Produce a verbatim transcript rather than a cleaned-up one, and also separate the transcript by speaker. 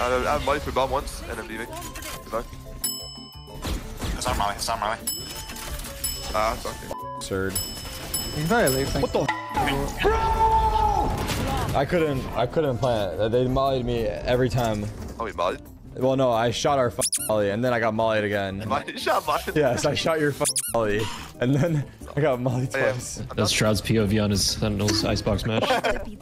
Speaker 1: I have money for bomb once, and I'm leaving. Goodbye.
Speaker 2: It's on Molly. It's on Molly.
Speaker 1: Ah, it's okay.
Speaker 3: Absurd.
Speaker 4: He's very late.
Speaker 3: What the? Bro! I couldn't. I couldn't plant it. They mollied me every time.
Speaker 1: Oh, we mollied?
Speaker 3: Well, no, I shot our molly, and then I got mollied again.
Speaker 1: You shot mine?
Speaker 3: Yes, I shot your molly, and then I got mollied twice.
Speaker 5: That's Shroud's P O V on his Sentinel's icebox match.